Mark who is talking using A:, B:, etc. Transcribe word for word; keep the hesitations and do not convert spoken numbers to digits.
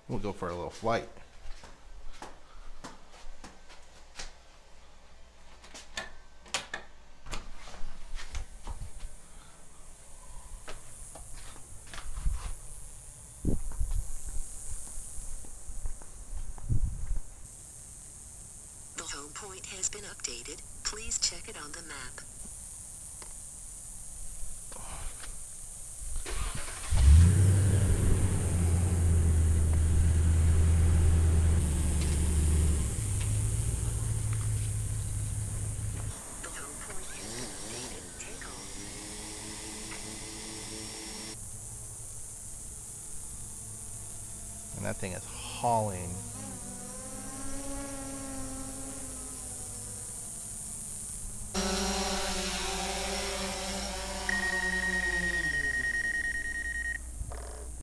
A: We'll go for a little flight.
B: The home point has been updated. Please check it on the map. The home point has been updated. Take off.
A: And that thing is hauling.